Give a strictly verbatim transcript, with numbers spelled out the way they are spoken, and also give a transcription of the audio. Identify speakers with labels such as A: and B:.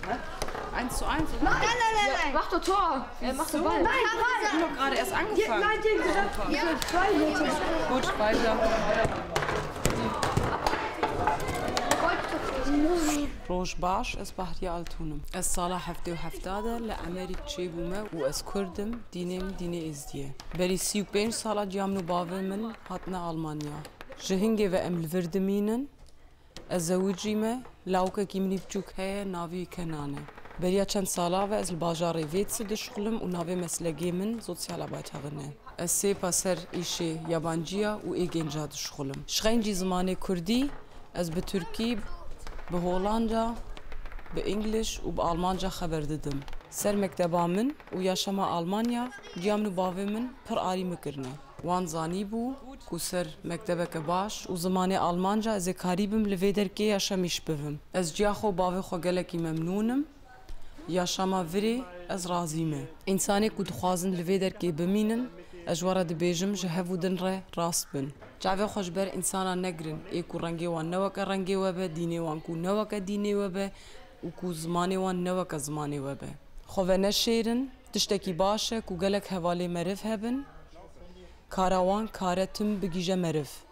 A: eins zu eins, oder?
B: Nein, nein, nein, nein.
C: Mach doch Tor. Er macht doch Ball.
B: Nein,
A: Wir haben doch gerade erst angefangen.
B: nein, die haben gesagt, ich soll zwei Meter.
A: Gut, weiter. روش باش اصبحت يا التونم الصالة حفتي وحفتادة لأمريك تشيبوما وأسكردم دينيم ديني إزديه بري سيو بين صالة جامنو بافي من هاتنا ألمانيا جهنجي وأم الفردمينن الزوجيمة لاوكا كيمني بچوك هيا نافي كنانة بريا چند صالة و از الباجاري فيتس دشغلم و نافي مسلقي من سوسيال بايتاغنه السي باسر إيشي يابانجيا و إيجنجا دشغلم شغينجي زماني كردي از بتركي به هولندا به انگلیش و به آلمانجا خبر دادم. سر مکتبا من و یاشما آلمانیا جیامنو باوی من پر آری مکرنه. وان زانی بو کو سر مکتبه که باش و زمان آلمانجا از کاریبم لویدر که یاشمیش بهم. از جیاخو باوی خو گلکی ممنونم. یاشما وری از رازیمه. انسانی کو دخوازن لویدر که بمینن اجوارا دبیجم جهفو دن ره راست بن. جاوی خوش بر انسانا نگرن ای کو رنگی وان نوکا رنگی وبه دینی وان کو نوکا دینی وبه و کو زمانی وان نوکا زمانی وبه خواه نشیرن تشتکی باشه کو گلک حوالی مرف هبن کاروان کارتم بگیجه مرف